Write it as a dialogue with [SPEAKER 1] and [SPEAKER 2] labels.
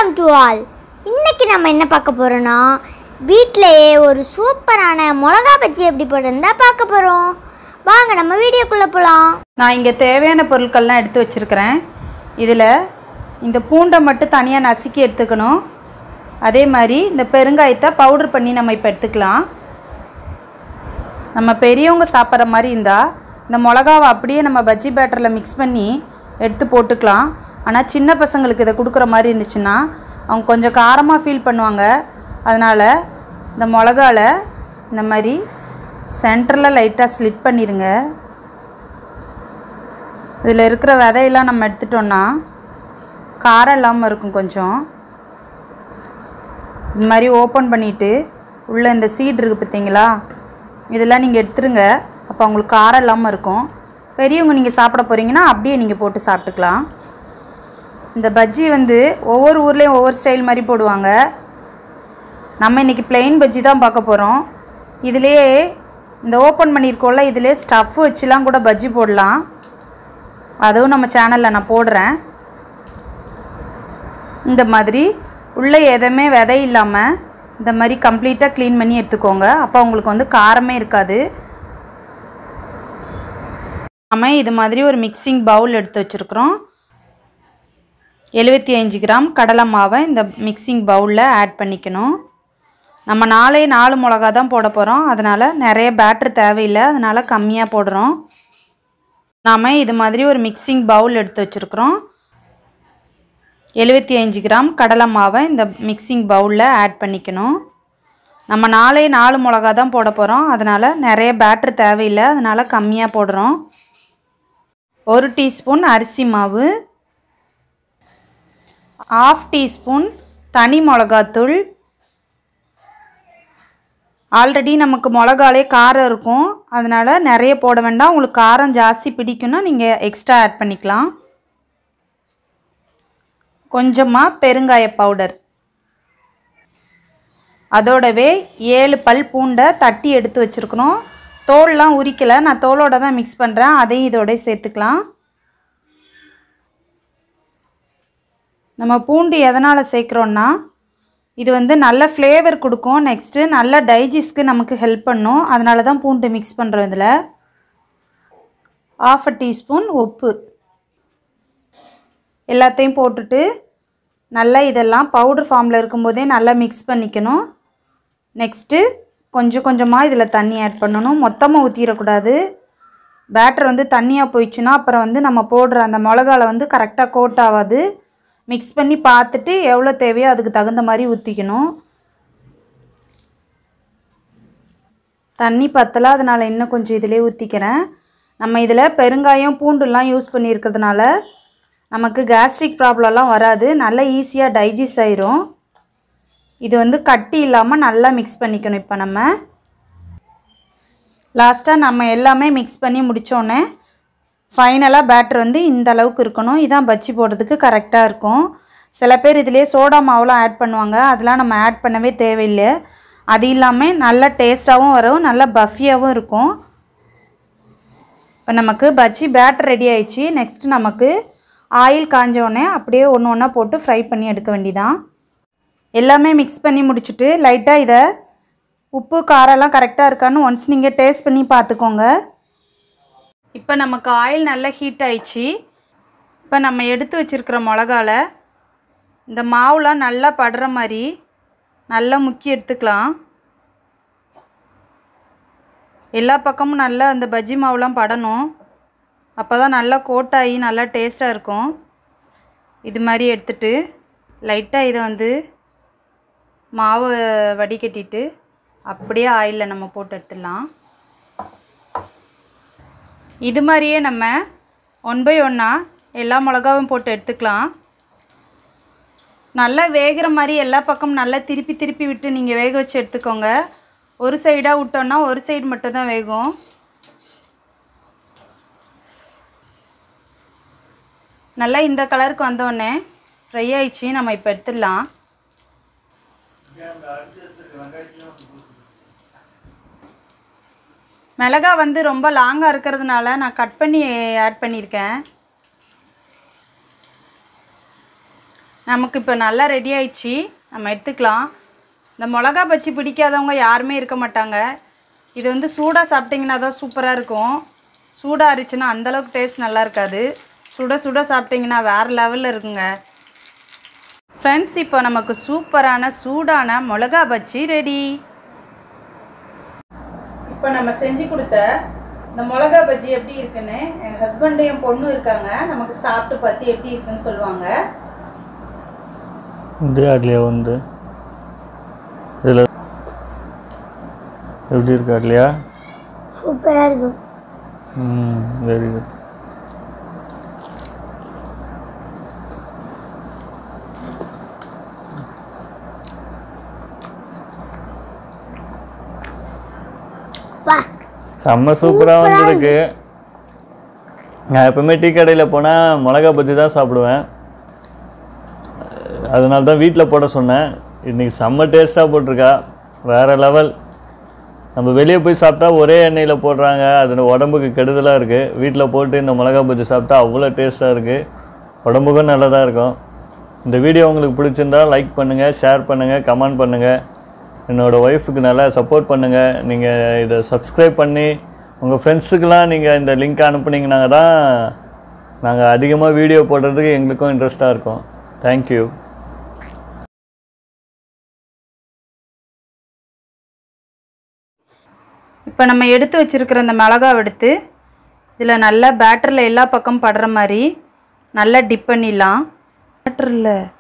[SPEAKER 1] Welcome to all. இன்னைக்கு நம்ம என்ன பார்க்க போறோம்னா வீட்லயே ஒரு சூப்பரான மிளகா பஜ்ஜி எப்படி போடுறதுன்னு பார்க்க போறோம். வாங்க நம்ம வீடியோக்குள்ள போலாம்.
[SPEAKER 2] நான் இங்கே தேவையான பொருட்கள்லாம் எடுத்து வச்சிருக்கிறேன். இதில் இந்த பூண்டை மட்டும் தனியாக நசுக்கி எடுத்துக்கணும். அதே மாதிரி இந்த பெருங்காயத்தை பவுடர் பண்ணி நம்ம இப்போ எடுத்துக்கலாம். நம்ம பெரியவங்க சாப்பிட்ற மாதிரி இருந்தால் இந்த மிளகாவை அப்படியே நம்ம பஜ்ஜி பேட்டரில் மிக்ஸ் பண்ணி எடுத்து போட்டுக்கலாம். ஆனால் சின்ன பசங்களுக்கு இதை கொடுக்குற மாதிரி இருந்துச்சுன்னா அவங்க கொஞ்சம் காரமாக ஃபீல் பண்ணுவாங்க. அதனால் இந்த மிளகால இந்த மாதிரி சென்டரில் லைட்டாக ஸ்லிட் பண்ணிடுங்க. இதில் இருக்கிற விதையெல்லாம் நம்ம எடுத்துட்டோன்னா காரம் இல்லாமல் இருக்கும். கொஞ்சம் இந்த மாதிரி ஓப்பன் பண்ணிவிட்டு உள்ளே இந்த சீட் இருக்குது பார்த்தீங்களா, இதெல்லாம் நீங்கள் எடுத்துருங்க. அப்போ அவங்களுக்கு காரம் இல்லாமல் இருக்கும். பெரியவங்க நீங்கள் சாப்பிட போகிறீங்கன்னா அப்படியே நீங்கள் போட்டு சாப்பிட்டுக்கலாம். இந்த பஜ்ஜி வந்து ஒவ்வொரு ஊர்லேயும் ஒவ்வொரு ஸ்டைல் மாதிரி போடுவாங்க. நம்ம இன்றைக்கி ப்ளெயின் பஜ்ஜி தான் பார்க்க போகிறோம். இதிலே இந்த ஓப்பன் பண்ணியிருக்கோம்ல, இதிலே ஸ்டஃப் வச்சுலாம் கூட பஜ்ஜி போடலாம். அதுவும் நம்ம சேனலில் நான் போடுறேன். இந்த மாதிரி உள்ளே எதுவுமே விதை இல்லாமல் இந்த மாதிரி கம்ப்ளீட்டாக க்ளீன் பண்ணி எடுத்துக்கோங்க. அப்போ உங்களுக்கு வந்து காரமே இருக்காது. நம்ம இது மாதிரி ஒரு மிக்சிங் பவுல் எடுத்து வச்சுருக்குறோம். 75 கிராம் கடலை மாவை இந்த மிக்சிங் பவுலில் ஆட் பண்ணிக்கணும். நம்ம 4 மிளகா தான் போட போகிறோம். அதனால் நிறைய பேட்டர் தேவையில்லை, அதனால் கம்மியாக போடுறோம். நாம் இது மாதிரி ஒரு மிக்சிங் பவுல் எடுத்து வச்சுருக்குறோம். 75 கிராம் கடலை மாவை இந்த மிக்சிங் பவுலில் ஆட் பண்ணிக்கணும். நம்ம 4 மிளகா தான் போட போகிறோம். அதனால் நிறைய பேட்டர் தேவையில்லை, அதனால் கம்மியாக போடுறோம். 1 டீஸ்பூன் அரிசி மாவு, 1/2 டீஸ்பூன் தனி மிளகாத்தூள். ஆல்ரெடி நமக்கு மிளகாலே காரம் இருக்கும், அதனால் நிறைய போட வேண்டாம். உங்களுக்கு காரம் ஜாஸ்தி பிடிக்குன்னா நீங்கள் எக்ஸ்ட்ரா ஆட் பண்ணிக்கலாம். கொஞ்சமாக பெருங்காய பவுடர், அதோடவே 7 பல் பூண்டை தட்டி எடுத்து வச்சுருக்குறோம். தோல்லாம் உரிக்கலை, நான் தோலோடு தான் மிக்ஸ் பண்ணுறேன். அதையும் இதோட சேர்த்துக்கலாம். நம்ம பூண்டு எதனால் சேர்க்குறோன்னா இது வந்து நல்ல ஃப்ளேவர் கொடுக்கும். நெக்ஸ்ட்டு நல்ல டைஜஸ்ட்க்கு நமக்கு ஹெல்ப் பண்ணும். அதனால தான் பூண்டு மிக்ஸ் பண்ணுறோம். இதில் 1/2 டீஸ்பூன் உப்பு எல்லாத்தையும் போட்டுட்டு நல்லா இதெல்லாம் பவுடர் ஃபார்மில் இருக்கும்போதே நல்லா மிக்ஸ் பண்ணிக்கணும். நெக்ஸ்ட்டு கொஞ்சம் கொஞ்சமாக இதில் தண்ணி ஆட் பண்ணணும். மொத்தமாக ஊற்றிடக்கூடாது. பேட்டர் வந்து தண்ணியாக போயிடுச்சுன்னா அப்புறம் வந்து நம்ம போடுற அந்த மிளகாவில் வந்து கரெக்டாக கோட் ஆகாது. மிக்ஸ் பண்ணி பார்த்துட்டு எவ்வளோ தேவையோ அதுக்கு தகுந்த மாதிரி ஊற்றிக்கணும். தண்ணி பத்தலை, அதனால் இன்னும் கொஞ்சம் இதிலே ஊற்றிக்கிறேன். நம்ம இதில் பெருங்காயம் பூண்டுலாம் யூஸ் பண்ணியிருக்கிறதுனால நமக்கு கேஸ்ட்ரிக் ப்ராப்ளம்லாம் வராது. நல்லா ஈஸியாக டைஜஸ்ட் ஆயிரும். இது வந்து கட்டி இல்லாமல் நல்லா மிக்ஸ் பண்ணிக்கணும். இப்போ நம்ம லாஸ்ட்டாக நம்ம எல்லாமே மிக்ஸ் பண்ணி முடித்தோன்னே ஃபைனலாக பேட்டர் வந்து இந்த அளவுக்கு இருக்கணும். இதான் பஜ்ஜி போடுறதுக்கு கரெக்டாக இருக்கும். சில பேர் இதிலே சோடா மாவுலாம் ஆட் பண்ணுவாங்க. அதெல்லாம் நம்ம ஆட் பண்ணவே தேவையில்லை. அது இல்லாமல் நல்ல டேஸ்ட்டாகவும் வரும், நல்ல பஃபியாகவும் இருக்கும். இப்போ நமக்கு பஜ்ஜி பேட்டர் ரெடி ஆயிடுச்சு. நெக்ஸ்ட்டு நமக்கு ஆயில் காஞ்சோடனே அப்படியே ஒன்று ஒன்றா போட்டு ஃப்ரை பண்ணி எடுக்க வேண்டியதான். எல்லாமே மிக்ஸ் பண்ணி முடிச்சுட்டு லைட்டாக இதை உப்பு காரெல்லாம் கரெக்டாக இருக்கான்னு ஒன்ஸ் நீங்கள் டேஸ்ட் பண்ணி பார்த்துக்கோங்க. இப்போ நமக்கு ஆயில் நல்லா ஹீட் ஆயிடுச்சு. இப்போ நம்ம எடுத்து வச்சுருக்கிற மிளகால இந்த மாவுலாம் நல்லா படுற மாதிரி நல்லா முக்கி எடுத்துக்கலாம். எல்லா பக்கமும் நல்லா அந்த பஜ்ஜி மாவுலாம் படணும். அப்போ தான் நல்லா கோட்டாகி நல்லா டேஸ்ட்டாக இருக்கும். இது மாதிரி எடுத்துட்டு லைட்டாக இதை வந்து மாவை வடிகட்டிட்டு அப்படியே ஆயிலில் நம்ம போட்டு எடுத்துடலாம். இது மாதிரியே நம்ம 1 பை 1 எல்லா மிளகாவும் போட்டு எடுத்துக்கலாம். நல்லா வேகிற மாதிரி எல்லா பக்கமும் நல்லா திருப்பி திருப்பி விட்டு நீங்கள் வேக வச்சு எடுத்துக்கோங்க. ஒரு சைடாக விட்டோன்னா ஒரு சைடு மட்டும்தான் வேகும். நல்லா இந்த கலருக்கு வந்தோடனே ஃப்ரை ஆயிடுச்சு. நம்ம இப்போ எடுத்துடலாம். மிளகாய் வந்து ரொம்ப லாங்காக இருக்கிறதுனால நான் கட் பண்ணி ஆட் பண்ணியிருக்கேன். நமக்கு இப்போ நல்லா ரெடி ஆயிடுச்சு. நம்ம எடுத்துக்கலாம். இந்த மிளகா பஜ்ஜி பிடிக்காதவங்க யாருமே இருக்க மாட்டாங்க. இது வந்து சூடாக சாப்பிட்டிங்கன்னா தான் சூப்பராக இருக்கும். சூடாக இருந்துச்சுன்னா அந்தளவுக்கு டேஸ்ட் நல்லா இருக்காது. சுட சுட சாப்பிட்டிங்கன்னா வேறு லெவலில் இருக்குங்க. ஃப்ரெண்ட்ஸ், இப்போ நமக்கு சூப்பரான சூடான மிளகா பஜ்ஜி ரெடி. இப்போ நம்ம செஞ்சு கொடுத்த இந்த மிளகா பஜ்ஜி எப்படி இருக்குன்னு என் ஹஸ்பண்டு என் பொண்ணு இருக்காங்க. நமக்கு சாப்பிட்டு பார்த்து எப்படி இருக்குன்னு சொல்லுவாங்க.
[SPEAKER 3] இல்லையா வந்து இதில் எப்படி இருக்கா இல்லையா?
[SPEAKER 1] சூப்பராக இருக்கும்.
[SPEAKER 3] Very good. செம்ம சூப்பராக வந்துருக்கு. நான் எப்பவுமே டீ கடையில் போனால் மிளகா பஜ்ஜி தான் சாப்பிடுவேன். அதனால தான் வீட்டில் போட சொன்னேன். இன்றைக்கி செம்ம டேஸ்ட்டாக போட்டிருக்கா. வேறு லெவல். நம்ம வெளியே போய் சாப்பிட்டா ஒரே எண்ணெயில் போடுறாங்க, அது உடம்புக்கு கெடுதலாக இருக்குது. வீட்டில் போட்டு இந்த மிளகா பஜ்ஜி சாப்பிட்டா அவ்வளோ டேஸ்ட்டாக இருக்குது. உடம்புக்கும் நல்லதாக இருக்கும். இந்த வீடியோ உங்களுக்கு பிடிச்சிருந்தா லைக் பண்ணுங்கள், ஷேர் பண்ணுங்கள், கமெண்ட் பண்ணுங்கள். என்னோடய ஒய்ஃபுக்கு நல்லா சப்போர்ட் பண்ணுங்கள். நீங்கள் இதை சப்ஸ்கிரைப் பண்ணி உங்கள் ஃப்ரெண்ட்ஸுக்கெலாம் நீங்கள் இந்த லிங்க் அனுப்புனீங்கன்னா தான் நாங்கள் அதிகமாக வீடியோ போடுறதுக்கு எங்களுக்கும் இன்ட்ரெஸ்ட்டாக இருக்கும். தேங்க்யூ.
[SPEAKER 2] இப்போ நம்ம எடுத்து வச்சுருக்கிற இந்த மிளகாவை எடுத்து இதில் நல்லா பேட்டரில் எல்லா பக்கம் படுற மாதிரி நல்லா டிப் பண்ணிடலாம். பேட்டரில்